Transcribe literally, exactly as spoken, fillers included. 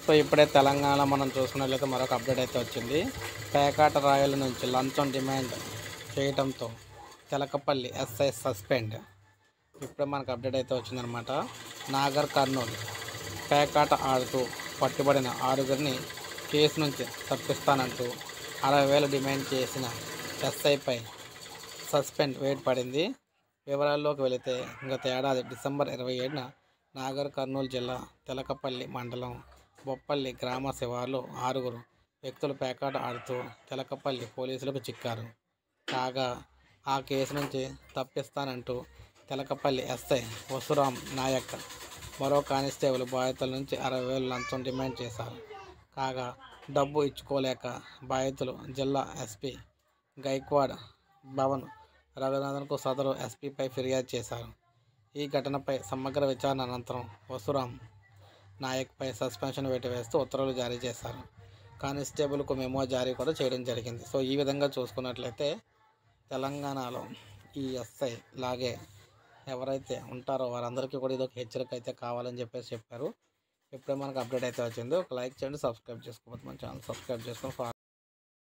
So ఇప్పుడే తెలంగాణలో మనం చూసుకున్నట్లయితే మరొక అప్డేట్ అయితే వచ్చింది. పేకాట రాయల నుంచి లంచం డిమాండ్ చేయడంతో తెలకపల్లి ఎస్ఐ సస్పెండ్. ఇప్పుడే మనకు అప్డేట్ అయితే వచ్చిందనమాట. నాగర్ కర్నూలు పేకాట ఆడుతూ పట్టుబడిన ఆరుగురిని కేసు నుంచి తప్పిస్తానంటూ అరవై వేలు డిమాండ్ చేసిన ఎస్ఐపై సస్పెండ్ వేటు పడింది. వివరాల్లోకి వెళితే గత ఏడాది డిసెంబర్ ఇరవై ఏడున నాగర్ కర్నూలు జిల్లా తెలకపల్లి మండలం బొప్పల్లి గ్రామ శివార్లో ఆరుగురు వ్యక్తులు పేకాట ఆడుతూ తెలకపల్లి పోలీసులకు చిక్కారు. కాగా ఆ కేసు నుంచి తప్పిస్తానంటూ తెలకపల్లి ఎస్ఐ వసురాం నాయక్ మరో కానిస్టేబుల్ బాధితుల నుంచి అరవై వేలు లంచం డిమాండ్ చేశారు. కాగా డబ్బు ఇచ్చుకోలేక బాధితులు జిల్లా ఎస్పీ గైక్వాడ్ భవన్ రఘునాథన్కు సదరు ఎస్పీపై ఫిర్యాదు చేశారు. ఈ ఘటనపై సమగ్ర విచారణ అనంతరం వసురాం నాయక్పై సస్పెన్షన్ వేటు వేస్తూ ఉత్తర్వులు జారీ చేశారు. కానిస్టేబుల్కు మెమో జారీ కూడా చేయడం జరిగింది. సో ఈ విధంగా చూసుకున్నట్లయితే తెలంగాణలో ఈ ఎస్ఐ లాగే ఎవరైతే ఉంటారో వారందరికీ కూడా ఇది ఒక హెచ్చరిక అయితే కావాలని చెప్పేసి చెప్పారు. ఇప్పుడే మనకు అప్డేట్ అయితే వచ్చింది. ఒక లైక్ చేయండి, సబ్స్క్రైబ్ చేసుకోవచ్చు. మన ఛానల్ సబ్స్క్రైబ్ చేసుకొని